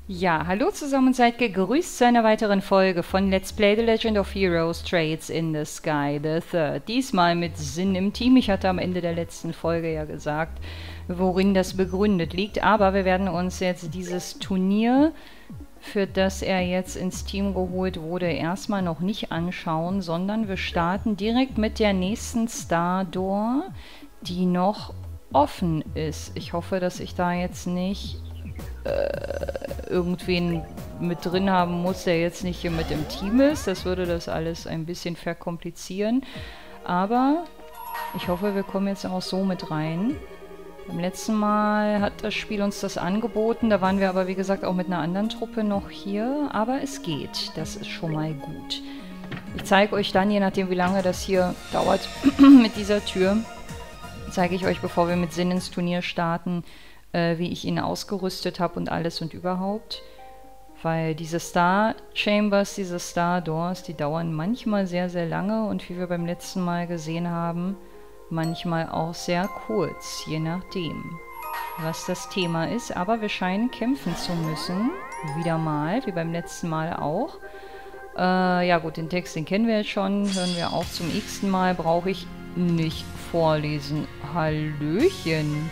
Ja, hallo zusammen und seid gegrüßt zu einer weiteren Folge von Let's Play The Legend of Heroes Trades in the Sky the Third. Diesmal mit Sinn im Team. Ich hatte am Ende der letzten Folge ja gesagt, worin das begründet liegt. Aber wir werden uns jetzt dieses Turnier, für das er jetzt ins Team geholt wurde, erstmal noch nicht anschauen, sondern wir starten direkt mit der nächsten Star Door, die noch offen ist. Ich hoffe, dass ich da jetzt nicht irgendwen mit drin haben muss, der jetzt nicht hier mit im Team ist. Das würde das alles ein bisschen verkomplizieren. Aber ich hoffe, wir kommen jetzt auch so mit rein. Beim letzten Mal hat das Spiel uns das angeboten. Da waren wir aber, wie gesagt, auch mit einer anderen Truppe noch hier. Aber es geht. Das ist schon mal gut. Ich zeige euch dann, je nachdem wie lange das hier dauert mit dieser Tür, zeige ich euch, bevor wir mit Sinn ins Turnier starten, wie ich ihn ausgerüstet habe und alles und überhaupt. Weil diese Star Chambers, diese Star Doors, die dauern manchmal sehr, sehr lange und wie wir beim letzten Mal gesehen haben, manchmal auch sehr kurz, je nachdem, was das Thema ist. Aber wir scheinen kämpfen zu müssen, wieder mal, wie beim letzten Mal auch. Ja gut, den Text, den kennen wir jetzt schon, hören wir auch zum x-ten Mal, brauche ich nicht vorlesen. Hallöchen!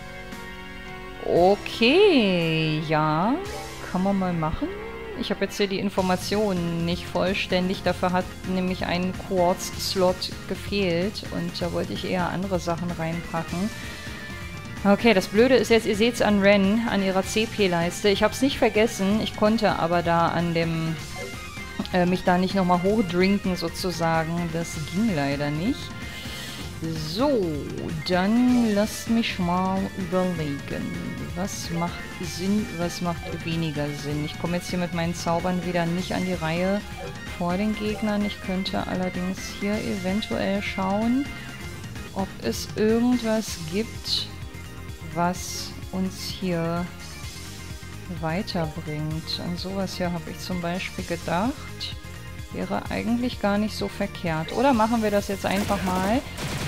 Okay, ja, kann man mal machen. Ich habe jetzt hier die Informationen nicht vollständig. Dafür hat nämlich ein Quartz-Slot gefehlt und da wollte ich eher andere Sachen reinpacken. Okay, das Blöde ist jetzt, ihr seht es an Ren, an ihrer CP-Leiste. Ich habe es nicht vergessen, ich konnte aber da an dem, mich da nicht nochmal hochdrinken sozusagen. Das ging leider nicht. So, dann lasst mich mal überlegen. Was macht Sinn, was macht weniger Sinn? Ich komme jetzt hier mit meinen Zaubern wieder nicht an die Reihe vor den Gegnern. Ich könnte allerdings hier eventuell schauen, ob es irgendwas gibt, was uns hier weiterbringt. An sowas hier habe ich zum Beispiel gedacht. Wäre eigentlich gar nicht so verkehrt. Oder machen wir das jetzt einfach mal?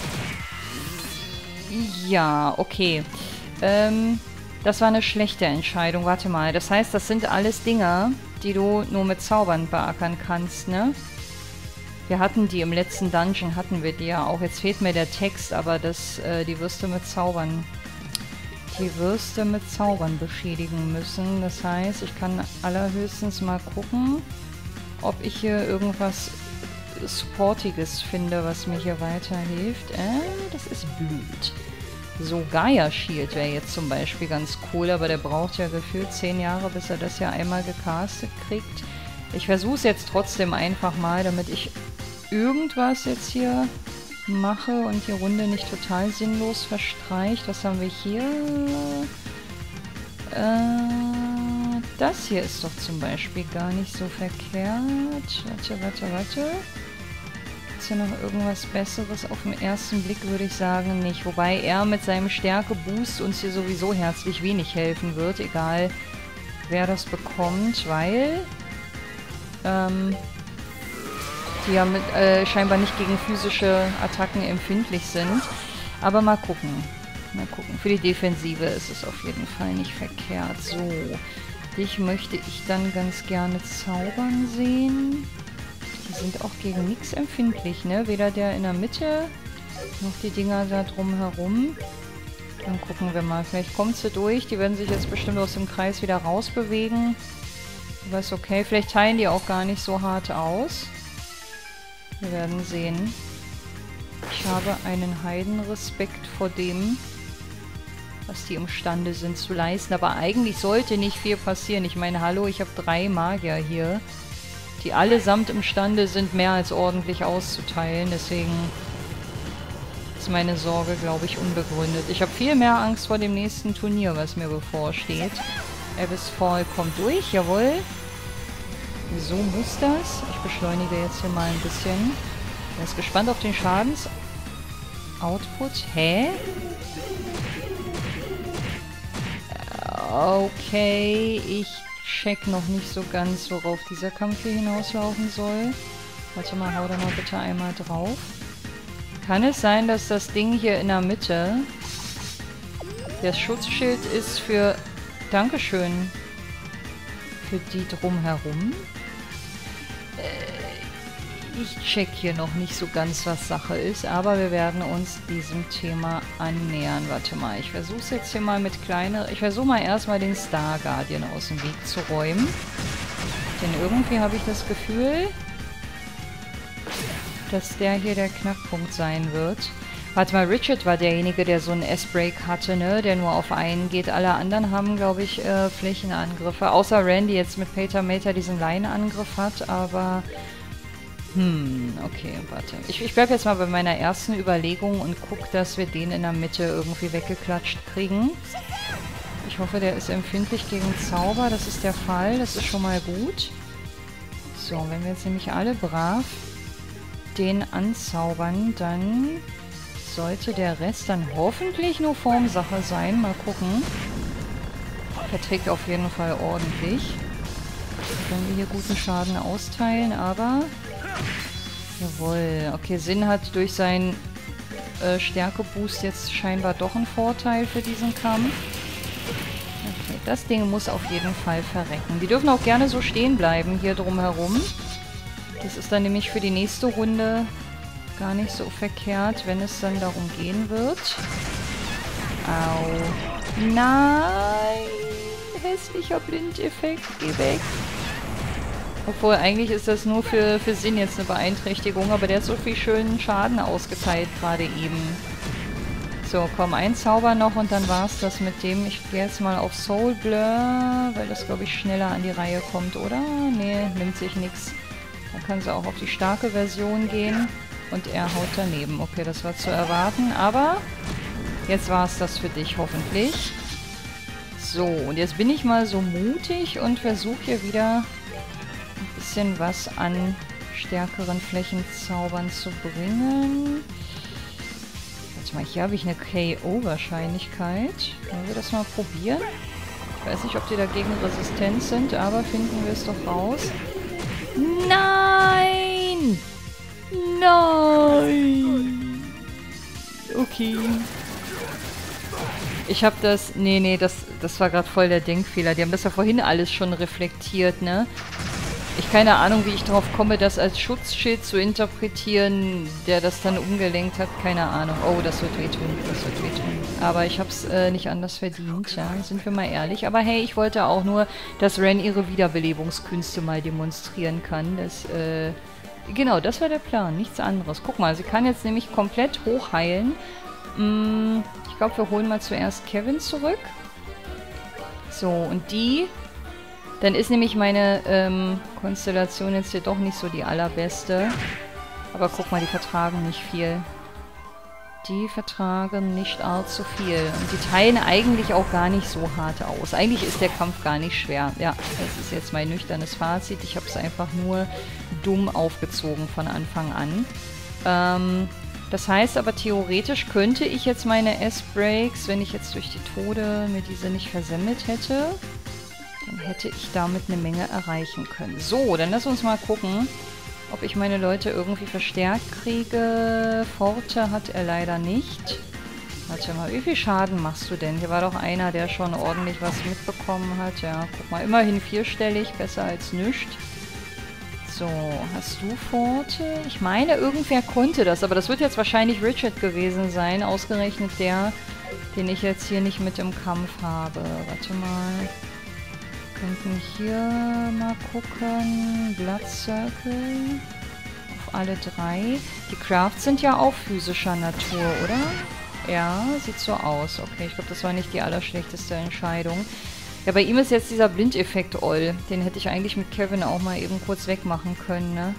Ja, okay. Das war eine schlechte Entscheidung. Warte mal. Das heißt, das sind alles Dinger, die du nur mit Zaubern beackern kannst, ne? Wir hatten die im letzten Dungeon, hatten wir die ja auch. Jetzt fehlt mir der Text, aber das, die wirst du mit Zaubern... Die Würste mit Zaubern beschädigen müssen. Das heißt, ich kann allerhöchstens mal gucken, ob ich hier irgendwas Supportiges finde, was mir hier weiterhilft. Das ist blöd. So, Gaia Shield wäre jetzt zum Beispiel ganz cool, aber der braucht ja gefühlt 10 Jahre, bis er das ja einmal gecastet kriegt. Ich versuche es jetzt trotzdem einfach mal, damit ich irgendwas jetzt hier mache und die Runde nicht total sinnlos verstreicht. Was haben wir hier? Das hier ist doch zum Beispiel gar nicht so verkehrt. Warte. Ist hier noch irgendwas Besseres? Auf den ersten Blick würde ich sagen nicht. Wobei er mit seinem Stärke-Boost uns hier sowieso herzlich wenig helfen wird. Egal, wer das bekommt, weil die ja scheinbar nicht gegen physische Attacken empfindlich sind. Aber mal gucken. Mal gucken. Für die Defensive ist es auf jeden Fall nicht verkehrt. So, dich möchte ich dann ganz gerne zaubern sehen. Die sind auch gegen nichts empfindlich, ne? Weder der in der Mitte, noch die Dinger da drumherum. Dann gucken wir mal. Vielleicht kommt sie durch. Die werden sich jetzt bestimmt aus dem Kreis wieder rausbewegen. Aber ist okay. Vielleicht teilen die auch gar nicht so hart aus. Wir werden sehen. Ich habe einen Heidenrespekt vor dem, was die imstande sind zu leisten. Aber eigentlich sollte nicht viel passieren. Ich meine, hallo, ich habe 3 Magier hier, die allesamt imstande sind, mehr als ordentlich auszuteilen. Deswegen ist meine Sorge, glaube ich, unbegründet. Ich habe viel mehr Angst vor dem nächsten Turnier, was mir bevorsteht. Abyss Fall kommt durch, jawohl. So muss das. Ich beschleunige jetzt hier mal ein bisschen. Er ist gespannt auf den Schadensoutput. Hä? Okay, ich check noch nicht so ganz, worauf dieser Kampf hier hinauslaufen soll. Warte mal, hau da mal bitte einmal drauf. Kann es sein, dass das Ding hier in der Mitte das Schutzschild ist für... Dankeschön. für die drumherum. Ich check hier noch nicht so ganz, was Sache ist, aber wir werden uns diesem Thema annähern. Warte mal, ich versuche es jetzt hier mal mit kleiner... Ich versuche mal erstmal den Star Guardian aus dem Weg zu räumen. Denn irgendwie habe ich das Gefühl, dass der hier der Knackpunkt sein wird. Warte mal, Richard war derjenige, der so einen S-Break hatte, ne? Der nur auf einen geht. Alle anderen haben, glaube ich, Flächenangriffe. Außer Randy jetzt mit Peter Mater diesen Line-Angriff hat, aber... okay, warte. Ich bleibe jetzt mal bei meiner ersten Überlegung und gucke, dass wir den in der Mitte irgendwie weggeklatscht kriegen. Ich hoffe, der ist empfindlich gegen Zauber. Das ist der Fall. Das ist schon mal gut. So, wenn wir jetzt nämlich alle brav den anzaubern, dann sollte der Rest dann hoffentlich nur Formsache sein. Mal gucken. Verträgt auf jeden Fall ordentlich. Können wir hier guten Schaden austeilen, aber... Jawohl. Okay, Sin hat durch seinen Stärke-Boost jetzt scheinbar doch einen Vorteil für diesen Kampf. Okay, das Ding muss auf jeden Fall verrecken. Die dürfen auch gerne so stehen bleiben hier drumherum. Das ist dann nämlich für die nächste Runde gar nicht so verkehrt, wenn es dann darum gehen wird. Au. Nein! Hässlicher Blindeffekt. Geh weg. Obwohl, eigentlich ist das nur für Sin jetzt eine Beeinträchtigung, aber der hat so viel schönen Schaden ausgeteilt gerade eben. So, komm, ein Zauber noch und dann war's das mit dem. Ich gehe jetzt mal auf Soul Blur, weil das, glaube ich, schneller an die Reihe kommt, oder? Nee, nimmt sich nichts. Dann kann sie auch auf die starke Version gehen und er haut daneben. Okay, das war zu erwarten, aber jetzt war's das für dich, hoffentlich. So, und jetzt bin ich mal so mutig und versuche hier wieder... bisschen was an stärkeren Flächenzaubern zu bringen. Warte mal, hier habe ich eine KO-Wahrscheinlichkeit. Wollen wir das mal probieren? Ich weiß nicht, ob die dagegen resistent sind, aber finden wir es doch raus. Nein! Nein! Okay. Ich habe das... Nee, das war gerade voll der Denkfehler. Die haben das ja vorhin alles schon reflektiert, ne? Ich keine Ahnung, wie ich darauf komme, das als Schutzschild zu interpretieren, der das dann umgelenkt hat. Keine Ahnung. Oh, das wird wehtun. Das wird wehtun. Aber ich habe es nicht anders verdient, ja. Sind wir mal ehrlich. Aber hey, ich wollte auch nur, dass Ren ihre Wiederbelebungskünste mal demonstrieren kann. Das, genau, das war der Plan. Nichts anderes. Guck mal, sie kann jetzt nämlich komplett hochheilen. Ich glaube, wir holen mal zuerst Kevin zurück. So, und die... Dann ist nämlich meine Konstellation jetzt hier doch nicht so die allerbeste. Aber guck mal, die vertragen nicht viel. Die vertragen nicht allzu viel. Und die teilen eigentlich auch gar nicht so hart aus. Eigentlich ist der Kampf gar nicht schwer. Ja, das ist jetzt mein nüchternes Fazit. Ich habe es einfach nur dumm aufgezogen von Anfang an. Das heißt aber, theoretisch könnte ich jetzt meine S-Breaks, wenn ich jetzt durch die Tode mir diese nicht versemmelt hätte... Dann hätte ich damit eine Menge erreichen können. So, dann lass uns mal gucken, ob ich meine Leute irgendwie verstärkt kriege. Forte hat er leider nicht. Warte mal, wie viel Schaden machst du denn? Hier war doch einer, der schon ordentlich was mitbekommen hat. Ja, guck mal, immerhin vierstellig, besser als nichts. So, hast du Forte? Ich meine, irgendwer konnte das, aber das wird jetzt wahrscheinlich Richard gewesen sein. Ausgerechnet der, den ich jetzt hier nicht mit im Kampf habe. Warte mal... Könnten hier mal gucken. Blood Circle. Auf alle drei. Die Crafts sind ja auch physischer Natur, oder? Ja, sieht so aus. Okay, ich glaube, das war nicht die allerschlechteste Entscheidung. Ja, bei ihm ist jetzt dieser Blindeffekt Oll. Den hätte ich eigentlich mit Kevin auch mal eben kurz wegmachen können, ne?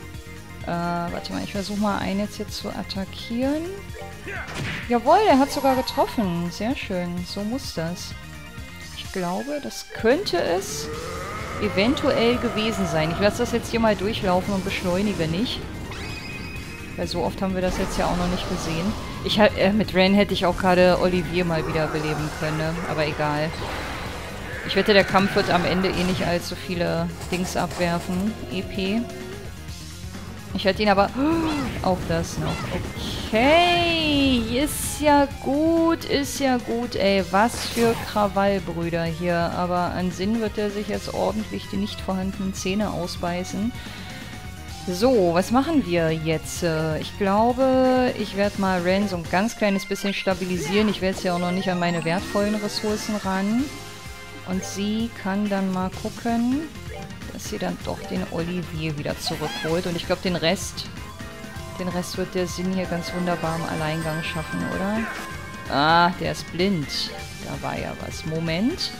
Warte mal, ich versuche mal einen jetzt hier zu attackieren. Jawohl, er hat sogar getroffen. Sehr schön. So muss das. Ich glaube, das könnte es eventuell gewesen sein. Ich lasse das jetzt hier mal durchlaufen und beschleunige nicht. Weil so oft haben wir das jetzt ja auch noch nicht gesehen. Mit Ren hätte ich auch gerade Olivier mal wieder beleben können, ne? Aber egal. Ich wette, der Kampf wird am Ende eh nicht allzu viele Dings abwerfen. EP. Ich hätte ihn aber... Auch das noch. Okay. Ist ja gut, ey. Was für Krawallbrüder hier. Aber an Sinn wird er sich jetzt ordentlich die nicht vorhandenen Zähne ausbeißen. So, was machen wir jetzt? Ich glaube, ich werde mal Ren so ein ganz kleines bisschen stabilisieren. Ich werde jetzt ja auch noch nicht an meine wertvollen Ressourcen ran. Und sie kann dann mal gucken, dass sie dann doch den Olivier wieder zurückholt. Und ich glaube, den Rest wird der Sinn hier ganz wunderbar im Alleingang schaffen, oder? Ah, der ist blind. Da war ja was. Moment.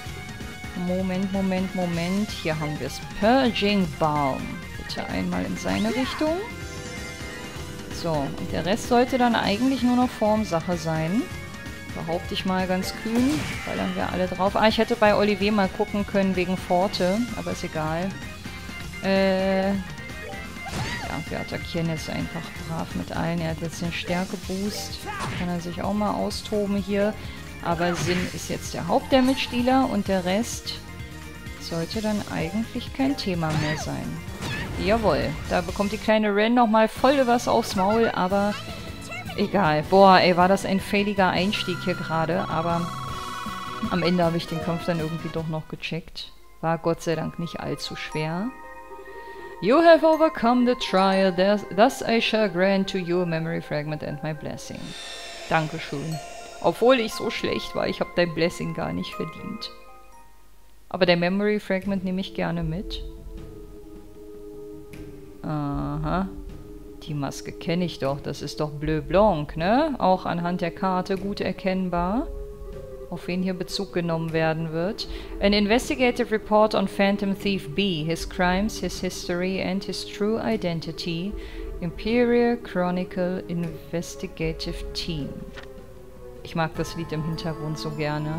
Hier haben wir es. Purging Balm. Bitte einmal in seine Richtung. So, und der Rest sollte dann eigentlich nur noch Formsache sein. Behaupte ich mal ganz kühn, weil dann wir alle drauf... Ah, ich hätte bei Olivier mal gucken können wegen Pforte, aber ist egal. Ja, wir attackieren jetzt einfach brav mit allen. Er hat jetzt den Stärke-Boost. Kann er sich auch mal austoben hier. Aber Sinn ist jetzt der Hauptdamage-Dealer und der Rest sollte dann eigentlich kein Thema mehr sein. Jawohl, da bekommt die kleine Ren nochmal voll was aufs Maul, aber egal. Boah, ey, war das ein failiger Einstieg hier gerade, aber am Ende habe ich den Kampf dann irgendwie doch noch gecheckt. War Gott sei Dank nicht allzu schwer. You have overcome the trial, thus I shall grant to you a memory fragment and my blessing. Dankeschön. Obwohl ich so schlecht war, ich habe dein Blessing gar nicht verdient. Aber der Memory Fragment nehme ich gerne mit. Aha. Die Maske kenne ich doch. Das ist doch Bleu Blanc, ne? Auch anhand der Karte gut erkennbar. Auf wen hier Bezug genommen werden wird. An investigative report on Phantom Thief B. His crimes, his history and his true identity. Imperial Chronicle Investigative Team. Ich mag das Lied im Hintergrund so gerne.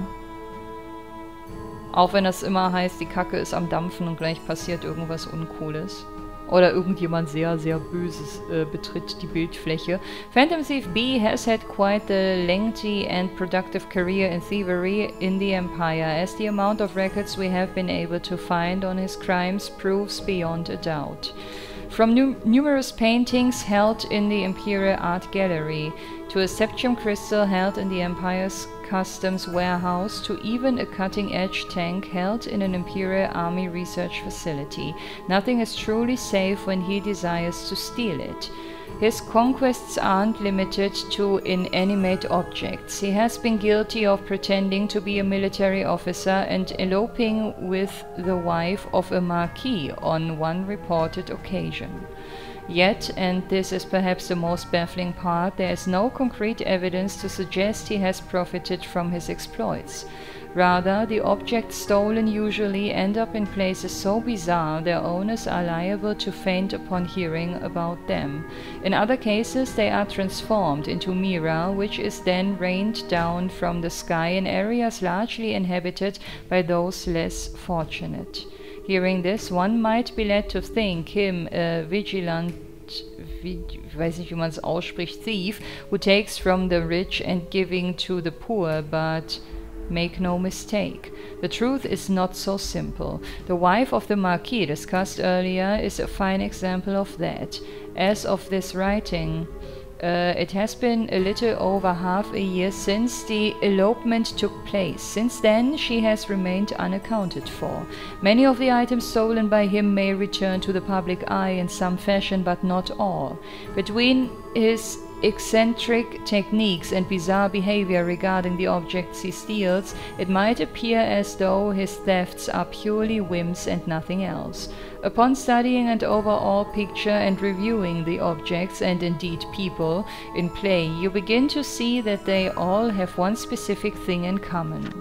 Auch wenn das immer heißt, die Kacke ist am Dampfen und gleich passiert irgendwas Uncooles. Oder irgendjemand sehr, sehr Böses betritt die Bildfläche. Phantom Thief B has had quite a lengthy and productive career in thievery in the Empire, as the amount of records we have been able to find on his crimes proves beyond a doubt. From numerous paintings held in the Imperial Art Gallery, to a septium crystal held in the Empire's customs warehouse, to even a cutting-edge tank held in an Imperial Army research facility. Nothing is truly safe when he desires to steal it. His conquests aren't limited to inanimate objects. He has been guilty of pretending to be a military officer and eloping with the wife of a marquis on one reported occasion. Yet, and this is perhaps the most baffling part, there is no concrete evidence to suggest he has profited from his exploits. Rather, the objects stolen usually end up in places so bizarre their owners are liable to faint upon hearing about them. In other cases, they are transformed into Mira, which is then rained down from the sky in areas largely inhabited by those less fortunate. Hearing this, one might be led to think him a vigilant, ich weiß nicht, wie man es ausspricht, thief, who takes from the rich and giving to the poor, but make no mistake. The truth is not so simple. The wife of the Marquis discussed earlier is a fine example of that. As of this writing, it has been a little over half a year since the elopement took place. Since then, she has remained unaccounted for. Many of the items stolen by him may return to the public eye in some fashion, but not all. Between his eccentric techniques and bizarre behavior regarding the objects he steals, it might appear as though his thefts are purely whims and nothing else. Upon studying an overall picture and reviewing the objects, and indeed people, in play, you begin to see that they all have one specific thing in common.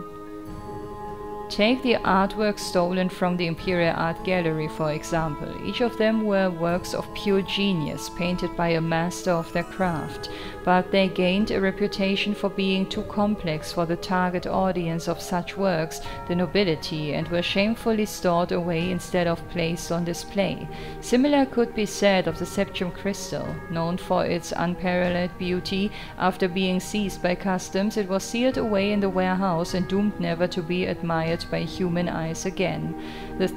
Take the artworks stolen from the Imperial Art Gallery, for example. Each of them were works of pure genius, painted by a master of their craft, but they gained a reputation for being too complex for the target audience of such works, the nobility, and were shamefully stored away instead of placed on display. Similar could be said of the Septium Crystal. Known for its unparalleled beauty, after being seized by customs, it was sealed away in the warehouse and doomed never to be admired at by human eyes again. The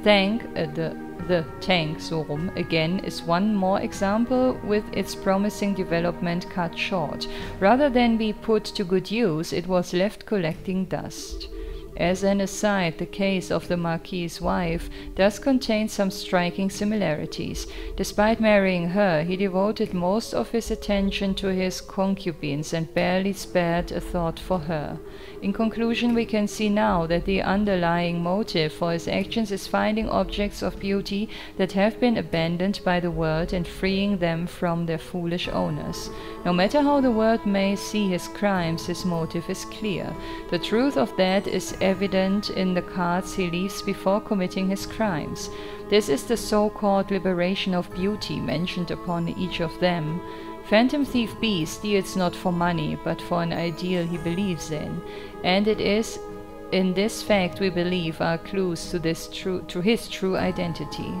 tank, so rum, again, is one more example with its promising development cut short. Rather than be put to good use, it was left collecting dust. As an aside, the case of the Marquis's wife does contain some striking similarities. Despite marrying her, he devoted most of his attention to his concubines and barely spared a thought for her. In conclusion, we can see now that the underlying motive for his actions is finding objects of beauty that have been abandoned by the world and freeing them from their foolish owners. No matter how the world may see his crimes, his motive is clear. The truth of that is evident in the cards he leaves before committing his crimes. This is the so-called liberation of beauty mentioned upon each of them. Phantom Thief B steals not for money, but for an ideal he believes in, and it is in this fact we believe are clues to his true identity.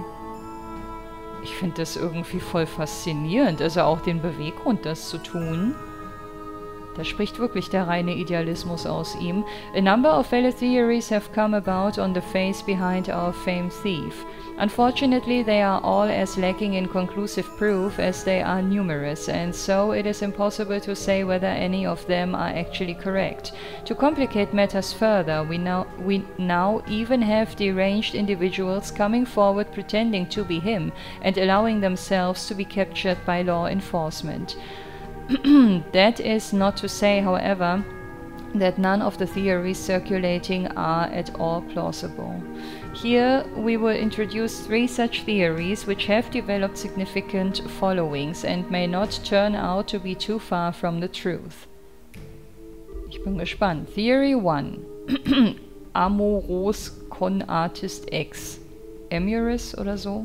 Ich finde das irgendwie voll faszinierend, also auch den Beweggrund, das zu tun. Da spricht wirklich der reine Idealismus aus ihm. A number of valid theories have come about on the face behind our famed thief. Unfortunately, they are all as lacking in conclusive proof as they are numerous, and so it is impossible to say whether any of them are actually correct. To complicate matters further, we now even have deranged individuals coming forward pretending to be him and allowing themselves to be captured by law enforcement. That is not to say, however, that none of the theories circulating are at all plausible. Here we will introduce 3 such theories which have developed significant followings and may not turn out to be too far from the truth. Ich bin gespannt. Theory 1. Amoros Con Artist X. Amorous oder so?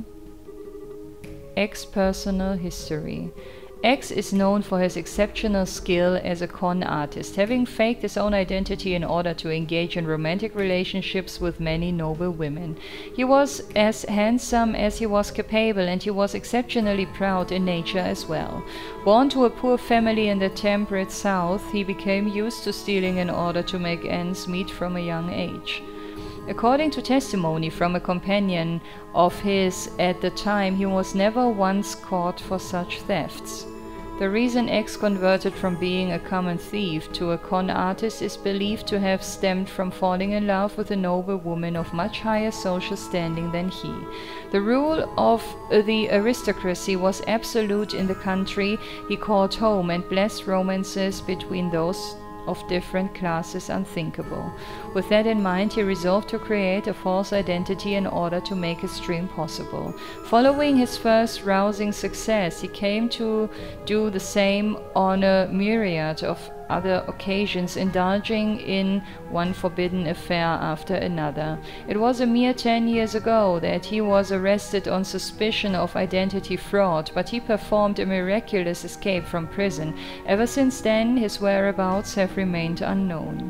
X Personal History. X is known for his exceptional skill as a con artist, having faked his own identity in order to engage in romantic relationships with many noble women. He was as handsome as he was capable, and he was exceptionally proud in nature as well. Born to a poor family in the temperate South, he became used to stealing in order to make ends meet from a young age. According to testimony from a companion of his at the time, he was never once caught for such thefts. The reason X converted from being a common thief to a con artist is believed to have stemmed from falling in love with a noble woman of much higher social standing than he. The rule of the aristocracy was absolute in the country he called home, and blessed romances between those of different classes unthinkable. With that in mind, he resolved to create a false identity in order to make his dream possible. Following his first rousing success, he came to do the same on a myriad of other occasions, indulging in one forbidden affair after another. It was a mere 10 years ago that he was arrested on suspicion of identity fraud, but he performed a miraculous escape from prison. Ever since then, his whereabouts have remained unknown.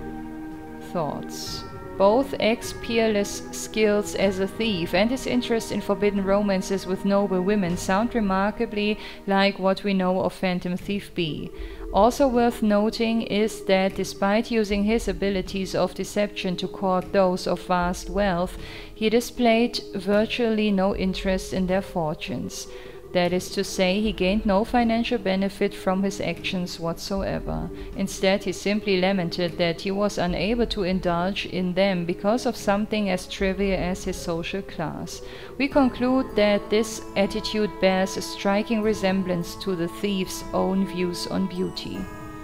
Thoughts. Both X's peerless skills as a thief and his interest in forbidden romances with noble women sound remarkably like what we know of Phantom Thief B. Also worth noting is that despite using his abilities of deception to court those of vast wealth, he displayed virtually no interest in their fortunes. That is to say, he gained no financial benefit from his actions whatsoever. Instead, he simply lamented that he was unable to indulge in them because of something as trivial as his social class. We conclude that this attitude bears a striking resemblance to the thief's own views on beauty.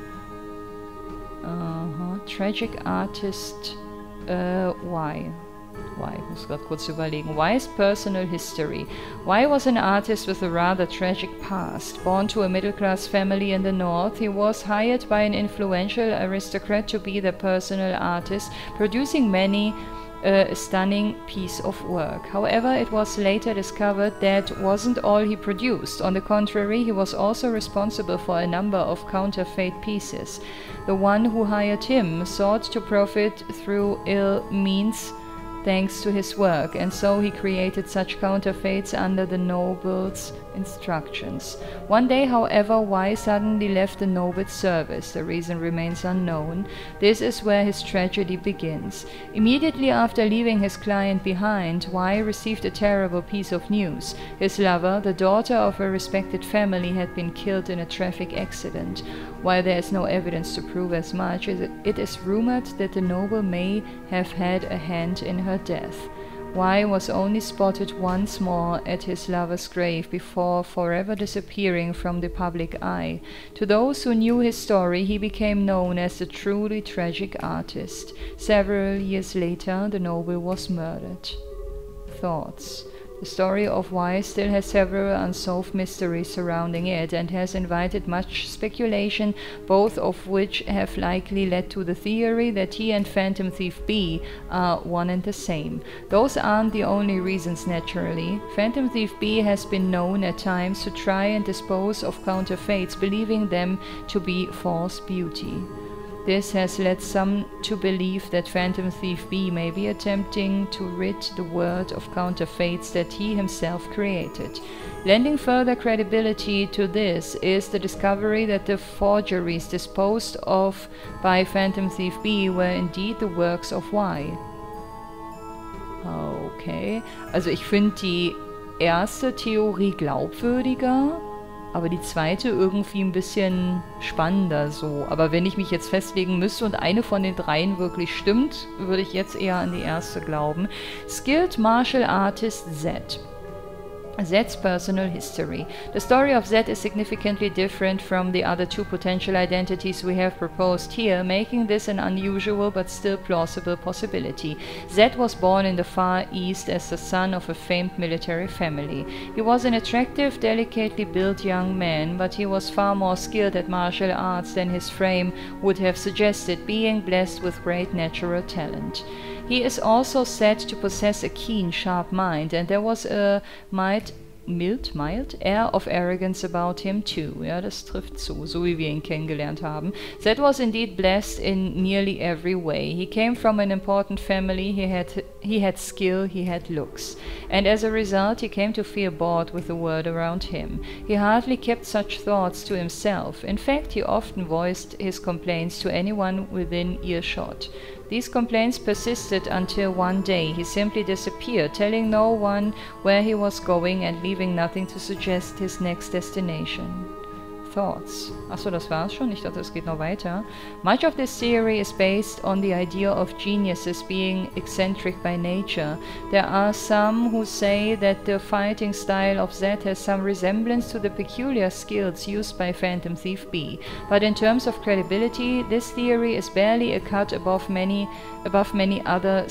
Tragic artist, why? Ich muss gerade kurz überlegen. Y's personal history. Y was an artist with a rather tragic past. Born to a middle-class family in the north, he was hired by an influential aristocrat to be their personal artist, producing many a stunning piece of work. However, it was later discovered that wasn't all he produced. On the contrary, he was also responsible for a number of counterfeit pieces. The one who hired him sought to profit through ill means thanks to his work, and so he created such counterfeits under the noble's instructions. One day, however, Y suddenly left the noble's service. The reason remains unknown. This is where his tragedy begins. Immediately after leaving his client behind, Y received a terrible piece of news. His lover, the daughter of a respected family, had been killed in a traffic accident. While there is no evidence to prove as much, it is rumored that the noble may have had a hand in her death. Y was only spotted once more at his lover's grave before forever disappearing from the public eye. To those who knew his story, he became known as the truly tragic artist. Several years later, the noble was murdered. Thoughts. The story of Y still has several unsolved mysteries surrounding it and has invited much speculation, both of which have likely led to the theory that he and Phantom Thief B are one and the same. Those aren't the only reasons, naturally. Phantom Thief B has been known at times to try and dispose of counterfeits, believing them to be false beauty. This has led some to believe that Phantom Thief B may be attempting to rid the world of counterfeits that he himself created. Lending further credibility to this is the discovery that the forgeries disposed of by Phantom Thief B were indeed the works of Y. Okay, also ich finde die erste Theorie glaubwürdiger, aber die zweite irgendwie ein bisschen spannender so. Aber wenn ich mich jetzt festlegen müsste und eine von den dreien wirklich stimmt, würde ich jetzt eher an die erste glauben. Skilled Martial Artist Z. Zed's personal history. The story of Zed is significantly different from the other two potential identities we have proposed here, making this an unusual but still plausible possibility. Zed was born in the Far East as the son of a famed military family. He was an attractive, delicately built young man, but he was far more skilled at martial arts than his frame would have suggested, being blessed with great natural talent. He is also said to possess a keen, sharp mind, and there was a mild air of arrogance about him too. Ja, das trifft zu, so wie wir ihn kennengelernt haben. Zed was indeed blessed in nearly every way. He came from an important family, he had skill, he had looks. And as a result, he came to feel bored with the world around him. He hardly kept such thoughts to himself. In fact, he often voiced his complaints to anyone within earshot. These complaints persisted until one day he simply disappeared, telling no one where he was going and leaving nothing to suggest his next destination. Thoughts. Achso, das war's schon? Ich dachte, es geht noch weiter. Much of this theory is based on the idea of geniuses being eccentric by nature. There are some who say that the fighting style of Zed has some resemblance to the peculiar skills used by Phantom Thief B. But in terms of credibility, this theory is barely a cut above many other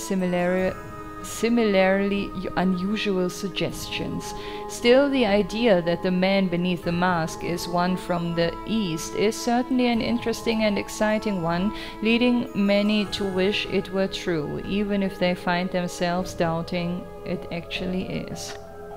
similarly unusual suggestions. Still, the idea that the man beneath the mask is one from the East is certainly an interesting and exciting one, leading many to wish it were true, even if they find themselves doubting it actually is.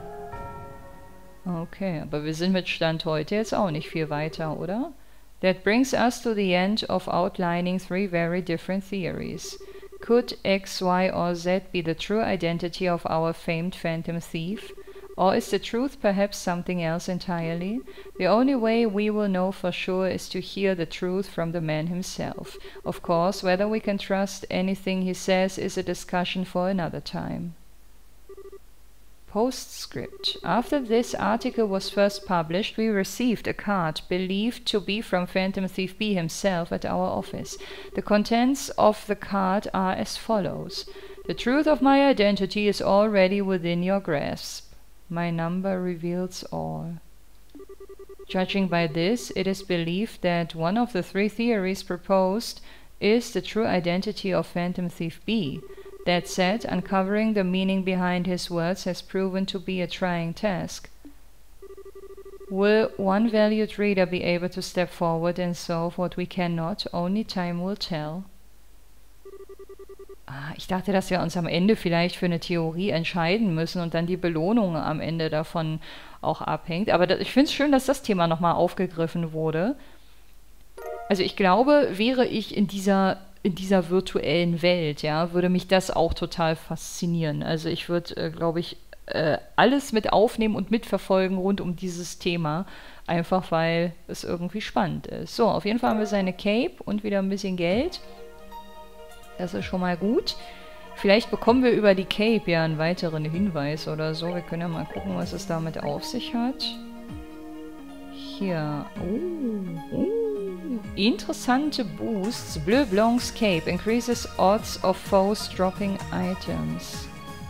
Okay, aber wir sind mit Stand heute jetzt auch nicht viel weiter, oder? That brings us to the end of outlining three very different theories. Could X, Y, or Z be the true identity of our famed Phantom Thief? Or is the truth perhaps something else entirely? The only way we will know for sure is to hear the truth from the man himself. Of course, whether we can trust anything he says is a discussion for another time. Postscript. After this article was first published, we received a card believed to be from Phantom Thief B himself at our office. The contents of the card are as follows. The truth of my identity is already within your grasp. My number reveals all. Judging by this, it is believed that one of the three theories proposed is the true identity of Phantom Thief B. That said, uncovering the meaning behind his words has proven to be a trying task. Will one valued reader be able to step forward and solve what we cannot? Only time will tell. Ich dachte, dass wir uns am Ende vielleicht für eine Theorie entscheiden müssen und dann die Belohnung am Ende davon auch abhängt. Aber ich finde es schön, dass das Thema nochmal aufgegriffen wurde. Also ich glaube, wäre ich in dieser in dieser virtuellen Welt, ja, würde mich das auch total faszinieren. Also ich würde, glaube ich, alles mit aufnehmen und mitverfolgen rund um dieses Thema, einfach weil es irgendwie spannend ist. So, auf jeden Fall haben wir seine Cape und wieder ein bisschen Geld. Das ist schon mal gut. Vielleicht bekommen wir über die Cape ja einen weiteren Hinweis oder so. Wir können ja mal gucken, was es damit auf sich hat. Hier. Interessante Boosts. Bleu Blanc's Cape increases odds of foes dropping items.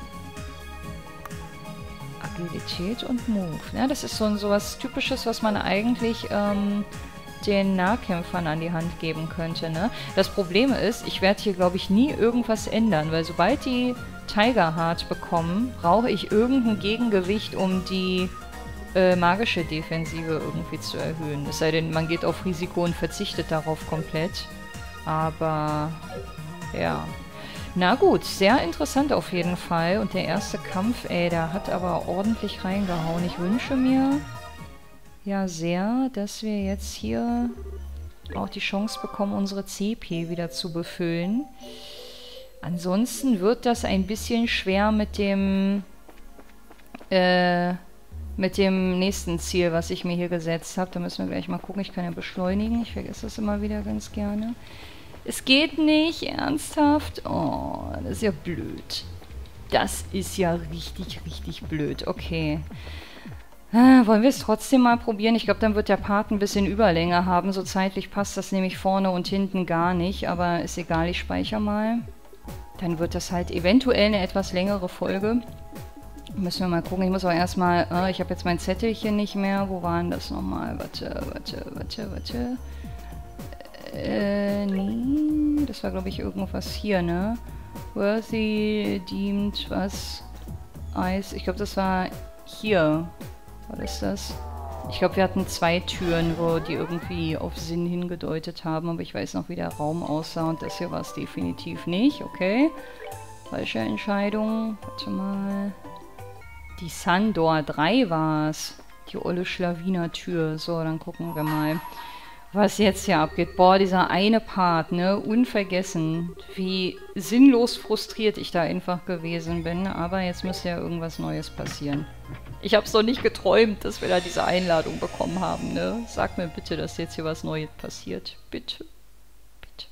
Agilität und Move. Ja, das ist so was Typisches, was man eigentlich den Nahkämpfern an die Hand geben könnte, ne? Das Problem ist, ich werde hier, glaube ich, nie irgendwas ändern, weil sobald die Tiger Heart bekommen, brauche ich irgendein Gegengewicht, um die magische Defensive irgendwie zu erhöhen. Es sei denn, man geht auf Risiko und verzichtet darauf komplett. Aber, ja. Na gut, sehr interessant auf jeden Fall. Und der erste Kampf, ey, der hat aber ordentlich reingehauen. Ich wünsche mir ja sehr, dass wir jetzt hier auch die Chance bekommen, unsere CP wieder zu befüllen. Ansonsten wird das ein bisschen schwer mit dem nächsten Ziel, was ich mir hier gesetzt habe. Da müssen wir gleich mal gucken. Ich kann ja beschleunigen. Ich vergesse das immer wieder ganz gerne. Es geht nicht, ernsthaft. Oh, das ist ja blöd. Das ist ja richtig, richtig blöd. Okay. Wollen wir es trotzdem mal probieren? Ich glaube, dann wird der Part ein bisschen Überlänge haben. So zeitlich passt das nämlich vorne und hinten gar nicht. Aber ist egal, ich speichere mal. Dann wird das halt eventuell eine etwas längere Folge. Müssen wir mal gucken. Ich muss auch erstmal... ich habe jetzt mein Zettelchen nicht mehr. Wo waren das nochmal? Warte. Nee. Das war, glaube ich, irgendwas hier, ne? Worthy, deemed, was? Eis. Ich glaube, das war hier. Was ist das? Ich glaube, wir hatten 2 Türen, wo die irgendwie auf Sinn hingedeutet haben. Aber ich weiß noch, wie der Raum aussah. Und das hier war es definitiv nicht. Okay. Falsche Entscheidung. Warte mal. Die Sandor 3 war es. Die olle Schlawiner-Tür. So, dann gucken wir mal, was jetzt hier abgeht. Boah, dieser eine Part, ne? Unvergessen, wie sinnlos frustriert ich da einfach gewesen bin. Aber jetzt müsste ja irgendwas Neues passieren. Ich hab's doch nicht geträumt, dass wir da diese Einladung bekommen haben, ne? Sag mir bitte, dass jetzt hier was Neues passiert. Bitte. Bitte.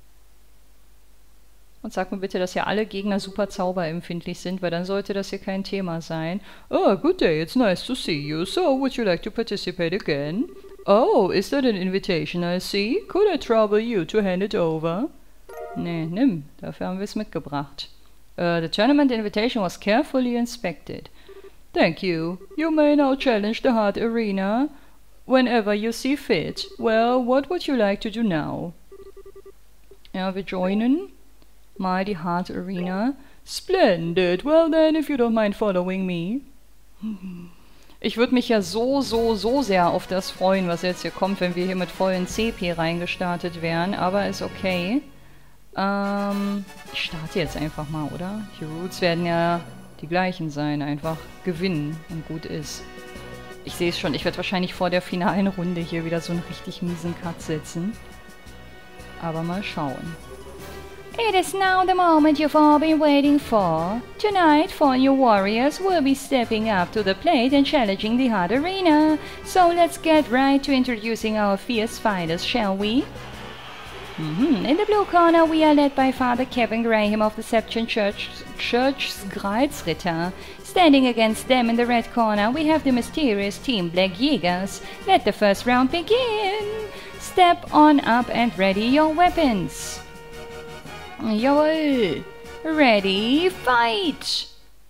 Und sag mir bitte, dass hier alle Gegner super zauberempfindlich sind, weil dann sollte das hier kein Thema sein. Oh, good day, it's nice to see you. So, would you like to participate again? Oh, is that an invitation I see? Could I trouble you to hand it over? Nee, nimm. Dafür haben wir es mitgebracht. The tournament invitation was carefully inspected. Thank you. You may now challenge the Heart Arena whenever you see fit. Well, what would you like to do now? Ja, wir joinen mal die Heart Arena. Splendid. Well then, if you don't mind following me. Ich würde mich ja so sehr auf das freuen, was jetzt hier kommt, wenn wir hier mit vollen CP reingestartet wären. Aber ist okay. Ich starte jetzt einfach mal, oder? Die Routes werden ja die gleichen sein. Einfach gewinnen und gut ist. Ich sehe es schon. Ich werde wahrscheinlich vor der finalen Runde hier wieder so einen richtig miesen Cut setzen. Aber mal schauen. It is now the moment you've all been waiting for. Tonight, 4 new warriors will be stepping up to the plate and challenging the Heart Arena. So let's get right to introducing our fierce fighters, shall we? In the blue corner, we are led by Father Kevin Graham of the Seption Church's Kreuzritter. Standing against them in the red corner, we have the mysterious team Black Jägers. Let the first round begin! Step on up and ready your weapons! Jawohl! Ready, fight!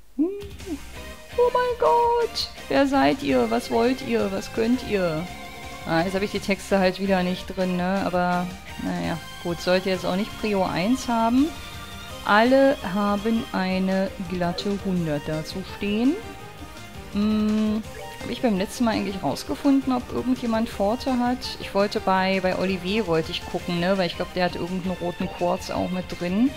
Oh mein Gott! Wer seid ihr? Was wollt ihr? Was könnt ihr? Jetzt habe ich die Texte halt wieder nicht drin, ne? Aber, naja, gut, sollte jetzt auch nicht Prio 1 haben. Alle haben eine glatte 100 dazu stehen. Habe ich beim letzten Mal eigentlich rausgefunden, ob irgendjemand Forte hat? Ich wollte bei Olivier wollte ich gucken, ne? Weil ich glaube, der hat irgendeinen roten Quarz auch mit drin.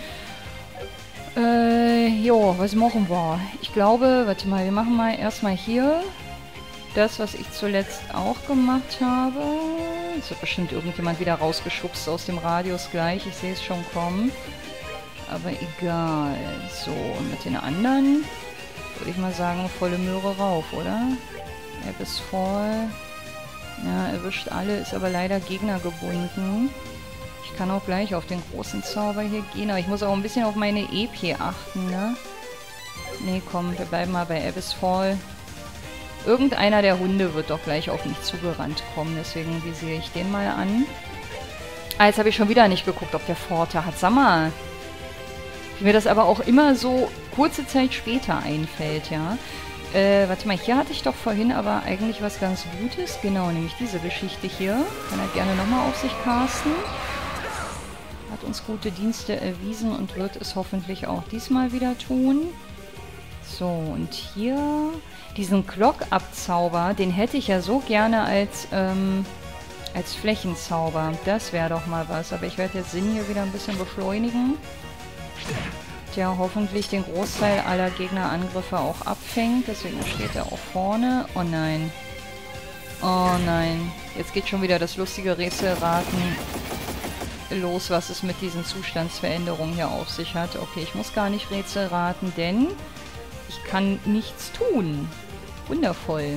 Jo, was machen wir? Ich glaube, warte mal, wir machen mal erstmal hier das, was ich zuletzt auch gemacht habe. Jetzt wird bestimmt irgendjemand wieder rausgeschubst aus dem Radius gleich. Ich sehe es schon kommen. Aber egal. So, und mit den anderen würde ich mal sagen, volle Möhre rauf, oder? Abyss Fall. Ja, erwischt alle, ist aber leider gegnergebunden. Ich kann auch gleich auf den großen Zauber hier gehen, aber ich muss auch ein bisschen auf meine EP achten, ne? Nee, komm, wir bleiben mal bei Abyss Fall. Irgendeiner der Hunde wird doch gleich auf mich zugerannt kommen, deswegen visiere ich den mal an. Ah, jetzt habe ich schon wieder nicht geguckt, ob der Pforte hat. Sag mal, wie mir das aber auch immer so kurze Zeit später einfällt, ja. Warte mal, hier hatte ich doch vorhin aber eigentlich was ganz Gutes. Genau, nämlich diese Geschichte hier. Kann er gerne nochmal auf sich casten. Hat uns gute Dienste erwiesen und wird es hoffentlich auch diesmal wieder tun. So, und hier diesen Clock-Up-Zauber, den hätte ich ja so gerne als Flächenzauber. Das wäre doch mal was. Aber ich werde jetzt Sin hier wieder ein bisschen beschleunigen. Der hoffentlich den Großteil aller Gegnerangriffe auch abfängt. Deswegen steht er auch vorne. Oh nein. Oh nein. Jetzt geht schon wieder das lustige Rätselraten los, was es mit diesen Zustandsveränderungen hier auf sich hat. Okay, ich muss gar nicht Rätsel raten, denn ich kann nichts tun. Wundervoll.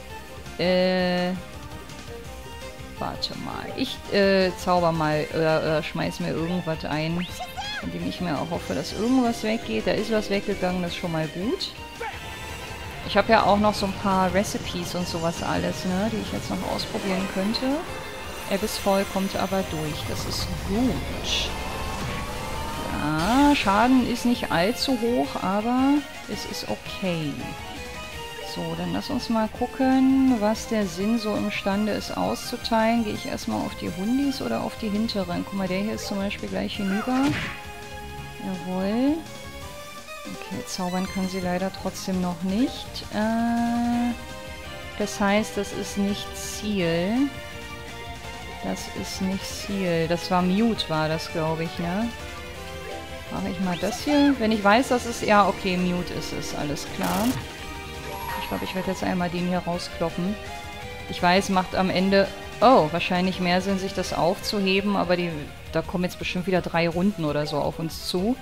Warte mal. Ich zauber mal oder schmeiß mir irgendwas ein, von dem ich mir auch hoffe, dass irgendwas weggeht. Da ist was weggegangen, das ist schon mal gut. Ich habe ja auch noch so ein paar Recipes und sowas alles, ne, die ich jetzt noch ausprobieren könnte. Abyss Fall kommt aber durch. Das ist gut. Ja, Schaden ist nicht allzu hoch, aber es ist okay. So, dann lass uns mal gucken, was der Sin so imstande ist auszuteilen. Gehe ich erstmal auf die Hundis oder auf die hinteren? Guck mal, der hier ist zum Beispiel gleich hinüber. Jawohl. Okay, zaubern kann sie leider trotzdem noch nicht. Das heißt, das ist nicht Ziel. Das ist nicht Ziel. Das war Mute, war das, glaube ich, ne? Mache ich mal das hier. Wenn ich weiß, dass es... Ja, okay, Mute ist es. Alles klar. Ich glaube, ich werde jetzt einmal den hier rauskloppen. Ich weiß, macht am Ende... Oh, wahrscheinlich mehr Sinn, sich das aufzuheben, aber da kommen jetzt bestimmt wieder 3 Runden oder so auf uns zu.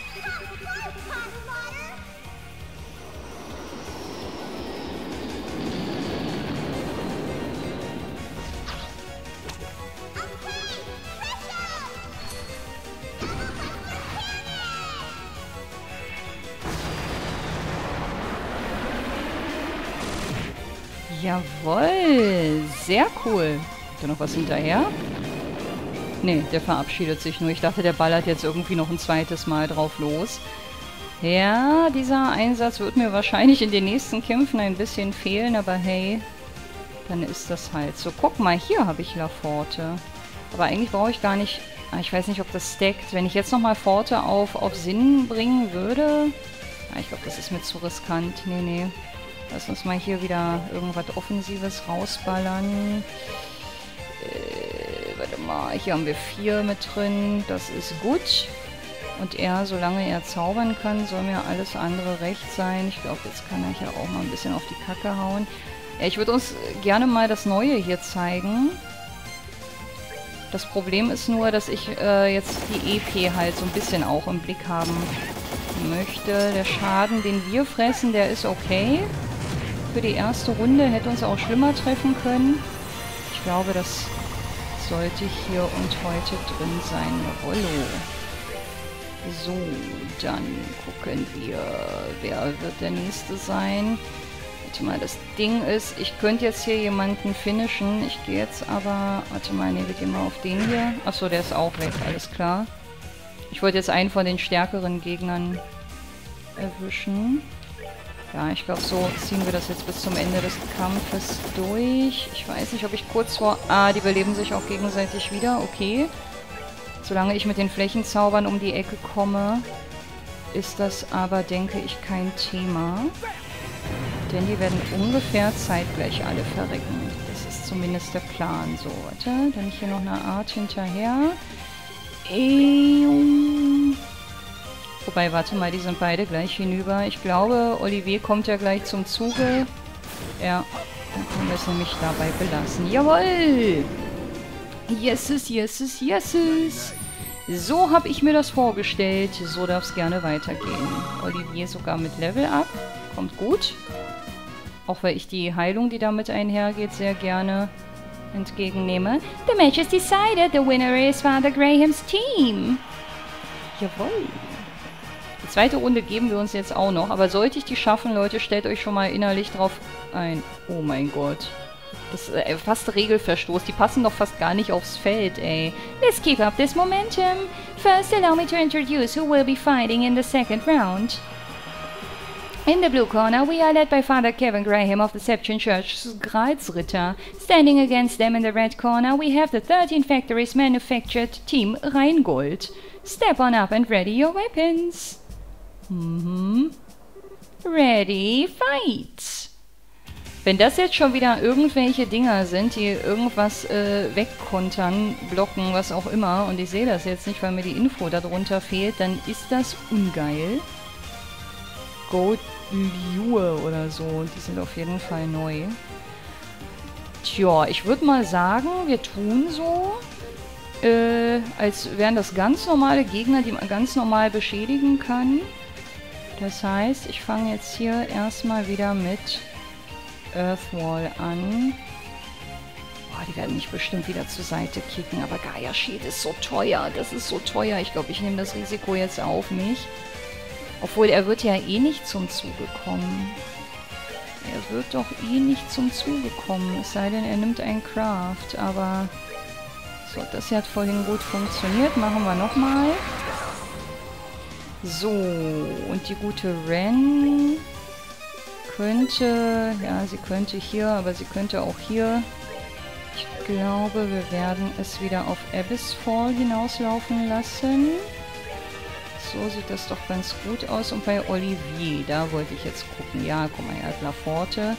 Jawohl, sehr cool. Ist da noch was hinterher? Nee, der verabschiedet sich nur. Ich dachte, der ballert jetzt irgendwie noch ein zweites Mal drauf los. Ja, dieser Einsatz wird mir wahrscheinlich in den nächsten Kämpfen ein bisschen fehlen, aber hey, dann ist das halt so. Guck mal, hier habe ich La Forte. Aber eigentlich brauche ich gar nicht... Ich weiß nicht, ob das stackt. Wenn ich jetzt nochmal Forte auf Sin bringen würde... Ich glaube, das ist mir zu riskant. Nee, nee. Lass uns mal hier wieder irgendwas Offensives rausballern. Warte mal, hier haben wir 4 mit drin. Das ist gut. Und er, solange er zaubern kann, soll mir alles andere recht sein. Ich glaube, jetzt kann er hier auch mal ein bisschen auf die Kacke hauen. Ja, ich würde uns gerne mal das Neue hier zeigen. Das Problem ist nur, dass ich jetzt die EP halt so ein bisschen auch im Blick haben möchte. Der Schaden, den wir fressen, der ist okay. Für die erste Runde hätte uns auch schlimmer treffen können. Ich glaube, das sollte hier und heute drin sein. Jawollo. So, dann gucken wir, wer wird der Nächste sein. Warte mal, das Ding ist, ich könnte jetzt hier jemanden finishen. Ich gehe jetzt aber... Warte mal, ne, wir gehen mal auf den hier. Achso, der ist auch weg, alles klar. Ich wollte jetzt einen von den stärkeren Gegnern erwischen. Ja, ich glaube, so ziehen wir das jetzt bis zum Ende des Kampfes durch. Ich weiß nicht, ob ich kurz vor... Ah, die beleben sich auch gegenseitig wieder. Okay. Solange ich mit den Flächenzaubern um die Ecke komme, ist das aber, denke ich, kein Thema. Denn die werden ungefähr zeitgleich alle verrecken. Das ist zumindest der Plan. So, warte. Dann hier noch eine Art hinterher. Wobei, warte mal, die sind beide gleich hinüber. Ich glaube, Olivier kommt ja gleich zum Zuge. Ja, Dann können wir es nämlich dabei belassen. Jawohl! Yeses, yeses, yeses! So habe ich mir das vorgestellt. So darf es gerne weitergehen. Olivier sogar mit Level Up. Kommt gut. Auch weil ich die Heilung, die damit einhergeht, sehr gerne entgegennehme. The match is decided. The winner is Father Grahams team. Jawohl. Die zweite Runde geben wir uns jetzt auch noch. Aber sollte ich die schaffen, Leute, stellt euch schon mal innerlich drauf ein. Oh mein Gott. Das ist fast Regelverstoß. Die passen doch fast gar nicht aufs Feld, ey. Let's keep up this momentum. First, allow me to introduce who will be fighting in the second round. In the blue corner, we are led by Father Kevin Graham of the Seption Church's Gralsritter. Standing against them in the red corner, we have the 13 Factories Manufactured Team Rheingold. Step on up and ready your weapons. Ready, fight! Wenn das jetzt schon wieder irgendwelche Dinger sind, die irgendwas wegkontern, blocken, was auch immer, und ich sehe das jetzt nicht, weil mir die Info darunter fehlt, dann ist das ungeil. Gold Lure oder so, die sind auf jeden Fall neu. Tja, ich würde mal sagen, wir tun so, als wären das ganz normale Gegner, die man ganz normal beschädigen kann. Das heißt, ich fange jetzt hier erstmal wieder mit Earthwall an. Boah, die werden mich bestimmt wieder zur Seite kicken, aber Gaia Shield ist so teuer. Das ist so teuer. Ich glaube, ich nehme das Risiko jetzt auf mich. Obwohl, er wird ja eh nicht zum Zuge kommen. Er wird doch eh nicht zum Zuge kommen. Es sei denn, er nimmt einen Craft. Aber so, das hier hat vorhin gut funktioniert. Machen wir nochmal. So, und die gute Ren könnte... Ja, sie könnte hier, aber sie könnte auch hier. Ich glaube, wir werden es wieder auf Abyss Fall hinauslaufen lassen. So sieht das doch ganz gut aus. Und bei Olivier, da wollte ich jetzt gucken. Ja, guck mal, er hat Laforte.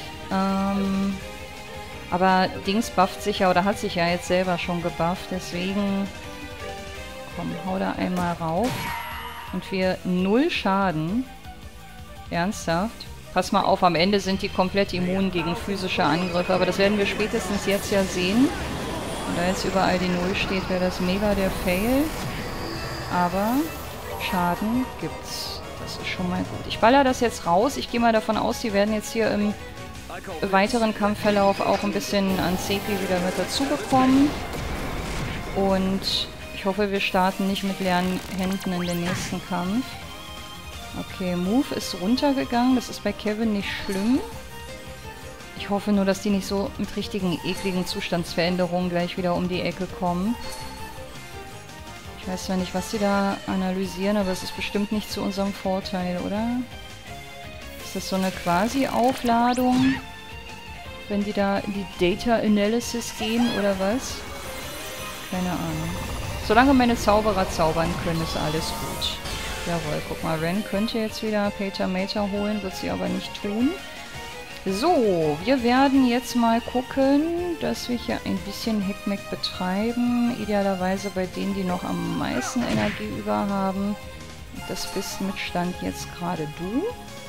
Aber Dings bufft sich ja, oder hat sich ja jetzt selber schon gebufft. Deswegen, komm, hau da einmal rauf. Und wir 0 Schaden. Ernsthaft? Pass mal auf, am Ende sind die komplett immun gegen physische Angriffe. Aber das werden wir spätestens jetzt ja sehen. Und da jetzt überall die 0 steht, wäre das mega der Fail. Aber... Schaden gibt's. Das ist schon mal gut. Ich baller das jetzt raus. Ich gehe mal davon aus, die werden jetzt hier im weiteren Kampfverlauf auch ein bisschen an CP wieder mit dazu bekommen. Und ich hoffe, wir starten nicht mit leeren Händen in den nächsten Kampf. Okay, Move ist runtergegangen. Das ist bei Kevin nicht schlimm. Ich hoffe nur, dass die nicht so mit richtigen ekligen Zustandsveränderungen gleich wieder um die Ecke kommen. Ich weiß zwar nicht, was sie da analysieren, aber es ist bestimmt nicht zu unserem Vorteil, oder? Ist das so eine Quasi-Aufladung, wenn die da in die Data Analysis gehen, oder was? Keine Ahnung. Solange meine Zauberer zaubern können, ist alles gut. Jawohl, guck mal, Ren könnte jetzt wieder Peter Mater holen, wird sie aber nicht tun. So, wir werden jetzt mal gucken, dass wir hier ein bisschen Hickmack betreiben. Idealerweise bei denen, die noch am meisten Energie über haben. Das bist mit Stand jetzt gerade du.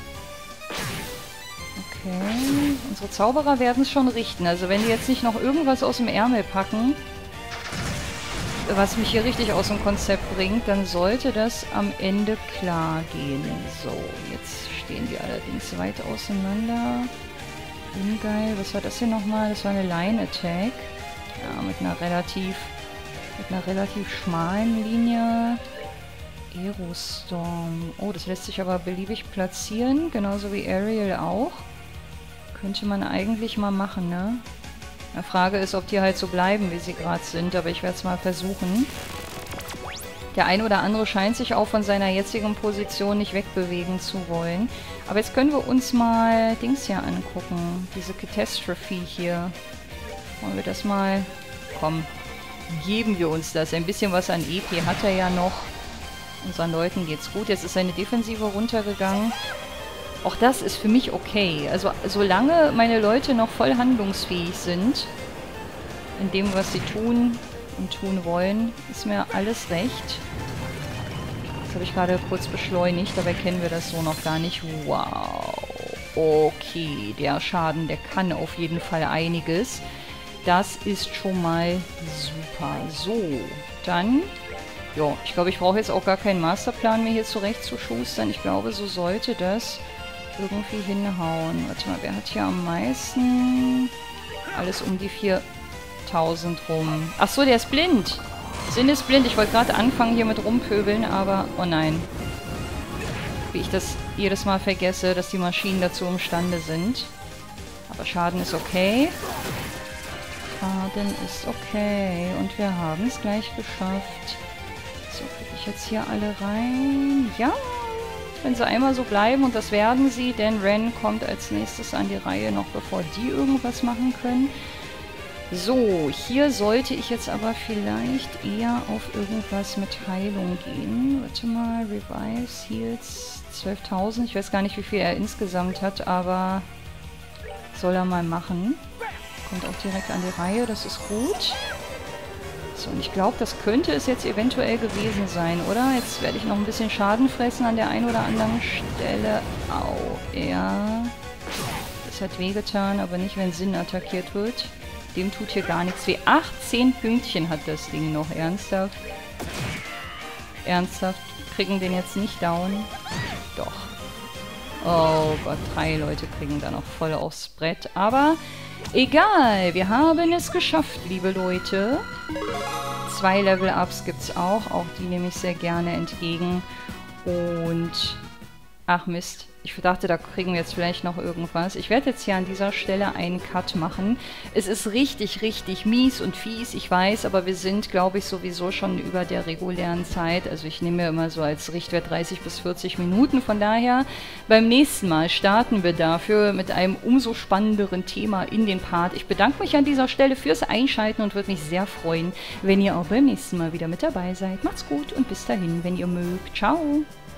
Okay. Unsere Zauberer werden es schon richten. Also wenn die jetzt nicht noch irgendwas aus dem Ärmel packen, was mich hier richtig aus dem Konzept bringt, dann sollte das am Ende klar gehen. So, jetzt stehen die allerdings weit auseinander. Ungeil. Was war das hier nochmal? Das war eine Line Attack. Ja, mit einer relativ schmalen Linie. Aerostorm. Oh, das lässt sich aber beliebig platzieren. Genauso wie Ariel auch. Könnte man eigentlich mal machen, ne? Die Frage ist, ob die halt so bleiben, wie sie gerade sind. Aber ich werde es mal versuchen. Der eine oder andere scheint sich auch von seiner jetzigen Position nicht wegbewegen zu wollen. Aber jetzt können wir uns mal Dings hier angucken. Diese Catastrophe hier. Wollen wir das mal... Komm, geben wir uns das. Ein bisschen was an EP hat er ja noch. Unseren Leuten geht's gut. Jetzt ist seine Defensive runtergegangen. Auch das ist für mich okay. Also solange meine Leute noch voll handlungsfähig sind, in dem, was sie tun und tun wollen, ist mir alles recht. Das habe ich gerade kurz beschleunigt, dabei kennen wir das so noch gar nicht. Wow. Okay, der Schaden, der kann auf jeden Fall einiges. Das ist schon mal super. So, dann... Ja, ich glaube, ich brauche jetzt auch gar keinen Masterplan mehr hier zurechtzuschustern. Ich glaube, so sollte das irgendwie hinhauen. Warte mal, wer hat hier am meisten? Alles um die 4000 rum. Ach so, der ist blind. Sinn ist blind. Ich wollte gerade anfangen hier mit rumpöbeln, aber... Oh nein. Wie ich das jedes Mal vergesse, dass die Maschinen dazu imstande sind. Aber Schaden ist okay. Schaden ist okay. Und wir haben es gleich geschafft. So, kriege ich jetzt hier alle rein? Ja, wenn sie einmal so bleiben, und das werden sie, denn Ren kommt als nächstes an die Reihe, noch bevor die irgendwas machen können. So, hier sollte ich jetzt aber vielleicht eher auf irgendwas mit Heilung gehen. Warte mal, Revives, Heals, 12.000. Ich weiß gar nicht, wie viel er insgesamt hat, aber soll er mal machen. Kommt auch direkt an die Reihe, das ist gut. So, und ich glaube, das könnte es jetzt eventuell gewesen sein, oder? Jetzt werde ich noch ein bisschen Schaden fressen an der einen oder anderen Stelle. Au, ja. Das hat wehgetan, aber nicht, wenn Sinn attackiert wird. Dem tut hier gar nichts weh. 18 Pünktchen hat das Ding noch. Ernsthaft? Ernsthaft? Kriegen den jetzt nicht down? Doch. Oh Gott, 3 Leute kriegen da noch voll aufs Brett. Aber... egal, wir haben es geschafft, liebe Leute. 2 Level-Ups gibt es auch die nehme ich sehr gerne entgegen. Und, ach Mist, ich dachte, da kriegen wir jetzt vielleicht noch irgendwas. Ich werde jetzt hier an dieser Stelle einen Cut machen. Es ist richtig, richtig mies und fies, ich weiß, aber wir sind, glaube ich, sowieso schon über der regulären Zeit. Also ich nehme mir immer so als Richtwert 30 bis 40 Minuten. Von daher, beim nächsten Mal starten wir dafür mit einem umso spannenderen Thema in den Part. Ich bedanke mich an dieser Stelle fürs Einschalten und würde mich sehr freuen, wenn ihr auch beim nächsten Mal wieder mit dabei seid. Macht's gut und bis dahin, wenn ihr mögt. Ciao!